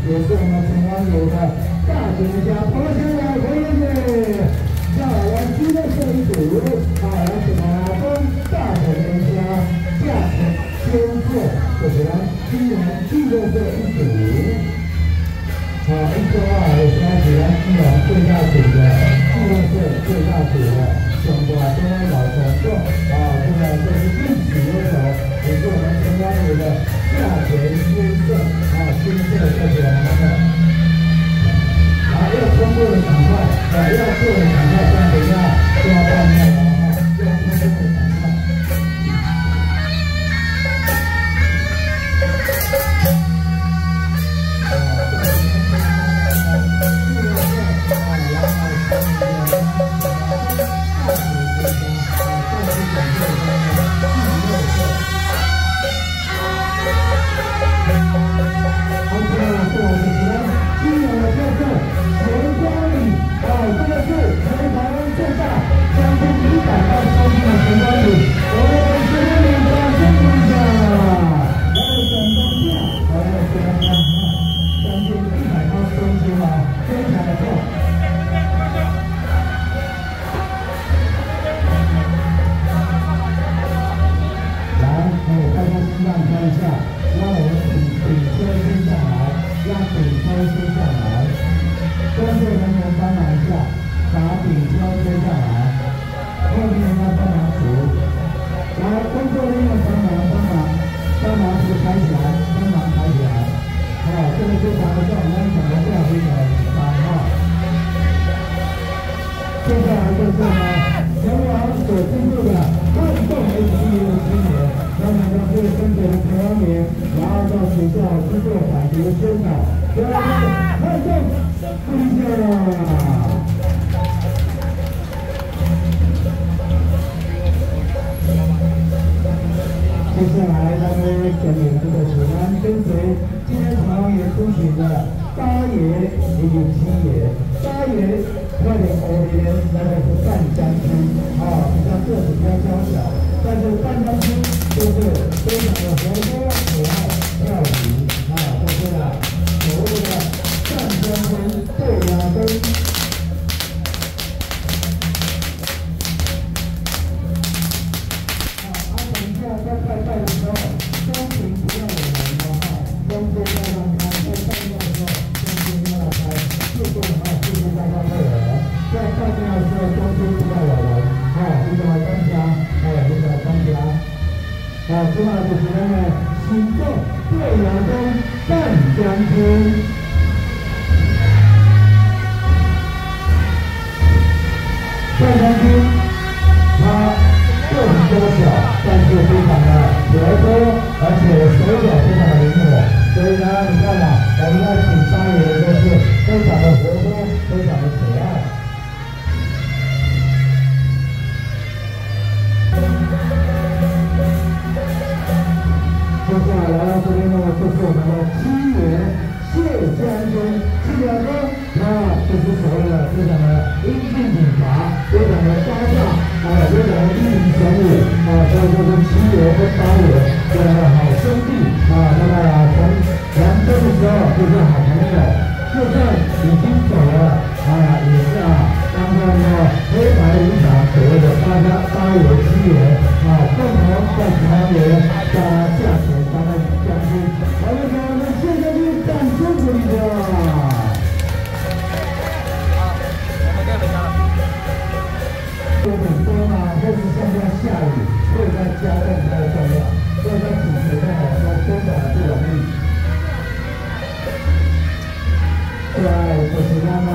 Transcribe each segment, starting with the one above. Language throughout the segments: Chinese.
也是我们城隍爷的大姐家彭先生彭爷爷。再来新的这一组，来什么东大姐家价钱先做，就是来今年第六这一组。一周2的现在是咱基隆最大组的，第六是最大组的。中国中央老总做这个就是历史悠久，也是我们城隍爷的价钱先生新色这些我们的。要通过的赶快，要做的赶快，这样等一下就要办掉了要通过的赶快。接下来，咱们跟领这个楚安跟随今天城隍爷出巡的八爷以及七爷。八爷快点欧爷那个是半将军比较个子比较娇小，但是半将军就是非常的活泼可爱跳舞就是所谓的半将军对牙灯。在拜拜的时候，中庭不要有人中间要让开，在拜拜的时候，中间要让开，谢谢拜拜会员。在拜拜的时候，中间不要有人，你怎么参加？你怎么参加？今晚就是咱们行动对牙灯半将军。半将军，他个子娇小，但是非常的活泼，而且手脚非常的灵活，所以呢，你看嘛，我们要请八爷的都是非常的活泼，非常的可爱。接下来来到这边呢，就是我们的七爷谢将军，谢将军，就是所谓的非常的英俊挺拔，非常的高大，非常的英明神武，所以就是七爷跟八爷这样的好兄弟，从南征的时候就是好朋友，就算已经走了，也是当中呢黑白无常所谓的八爷七爷，共同在城隍爷价钱担任将军，我们说我们谢将军掌声鼓励着。有很多嘛，或是现在下雨，会在家更加的重要，所以在主持上来说，多少不容易。对，就是他们，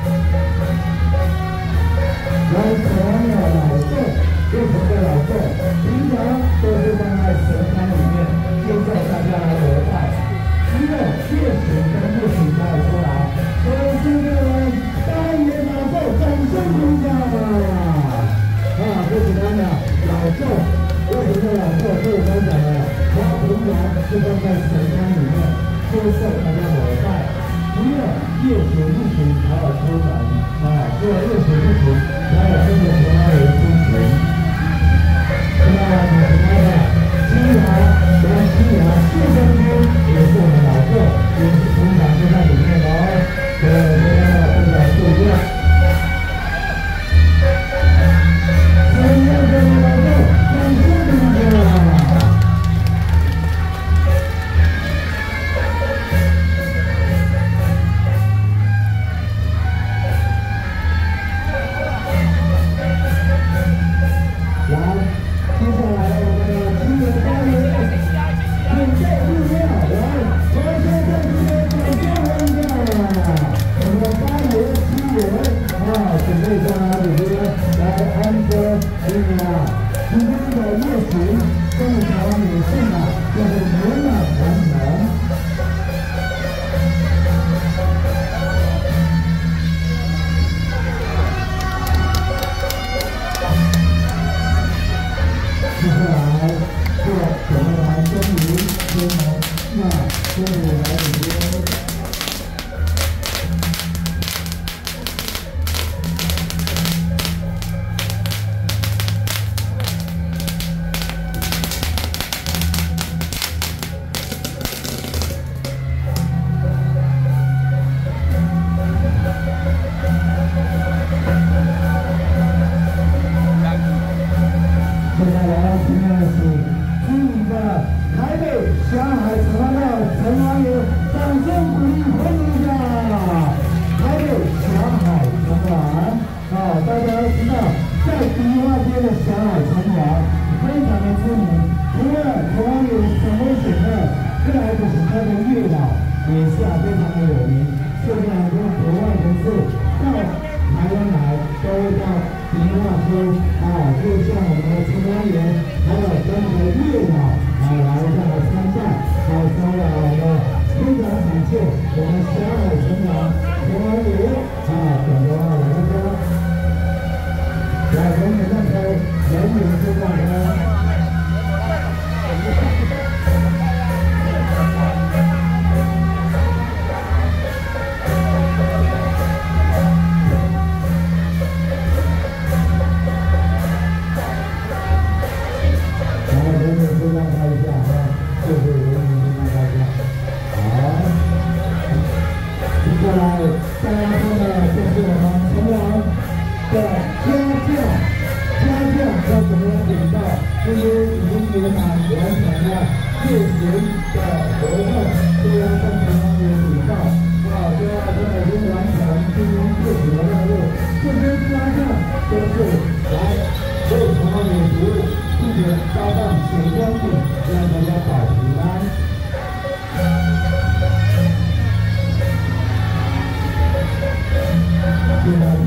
来城隍爷老众，为什么老众？平常都是放在神龛里面，接受大家来膜拜，只有确实跟不行才有出来，所以现在呢，八爷老众掌声鼓掌。就是他们老众，为什么老众？就是我刚讲的，他平常是放在神龛里面接受大家膜拜，只有夜宿不行才有出门，只有夜宿不行才有跟着城隍爷出巡。那么其他的七爷谢将军也是我们老众，也是平常就在今天的夜巡跟台湾女性啊，就是圆满完成。接下来做准备完终于天门，那终于来领约。接下来今天是知名的台北霞海城隍的城隍爷，掌声鼓励欢迎一下！台北霞海城隍，大家都知道，在迪化街的霞海城隍非常的知名，除了城隍爷神威显赫，再来就是他的月老也是非常的有名，现在很多国外人士到台湾来都会到迪化街就像我们的城隍爷，还有跟着月老来这样参拜，所以我们非常感谢我们霞海城隍爷等着来这边，来我们让开人员知道呢。再来，大家看的就是我们城隍的家将要怎么样领到？今天已经圆满完成了夜巡的活动，都要向城隍爷领到。都要已经完成今天夜巡的任务。这边家将都是来为城隍爷服务，并且搭上水光饼，让大家保平安。现在